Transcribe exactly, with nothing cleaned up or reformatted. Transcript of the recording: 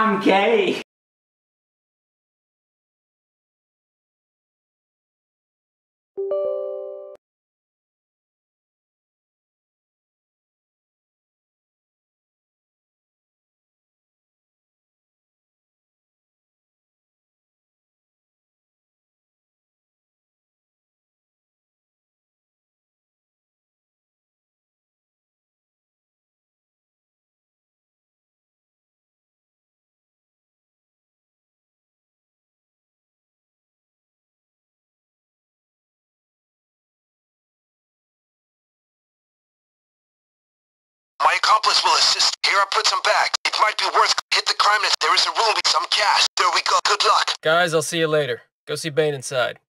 I'm gay. My accomplice will assist. Here I put some back. It might be worth hit the crime net. There is a room with some cash. There we go. Good luck. Guys, I'll see you later. Go see Bane inside.